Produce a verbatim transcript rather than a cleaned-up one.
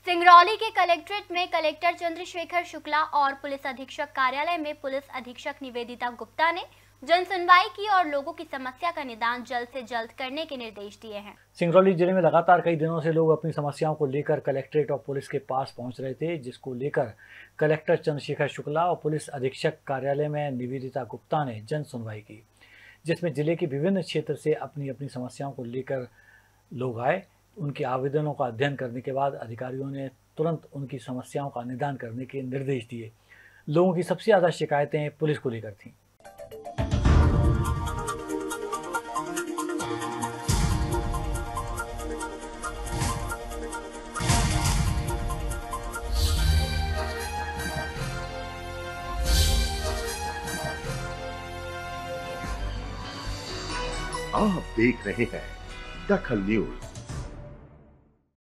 सिंगरौली के कलेक्ट्रेट में कलेक्टर चंद्रशेखर शुक्ला और पुलिस अधीक्षक कार्यालय में पुलिस अधीक्षक निवेदिता गुप्ता ने जन सुनवाई की और लोगों की समस्या का निदान जल्द से जल्द करने के निर्देश दिए हैं। सिंगरौली जिले में लगातार कई दिनों से लोग अपनी समस्याओं को लेकर कलेक्ट्रेट और पुलिस के पास पहुंच रहे थे, जिसको लेकर कलेक्टर चंद्रशेखर शुक्ला और पुलिस अधीक्षक कार्यालय में निवेदिता गुप्ता ने जन सुनवाई की, जिसमें जिले के विभिन्न क्षेत्र से अपनी अपनी समस्याओं को लेकर लोग आए। उनके आवेदनों का अध्ययन करने के बाद अधिकारियों ने तुरंत उनकी समस्याओं का निदान करने के निर्देश दिए। लोगों की सबसे ज़्यादा शिकायतें पुलिस को लेकर थीं। आप देख रहे हैं दखल न्यूज।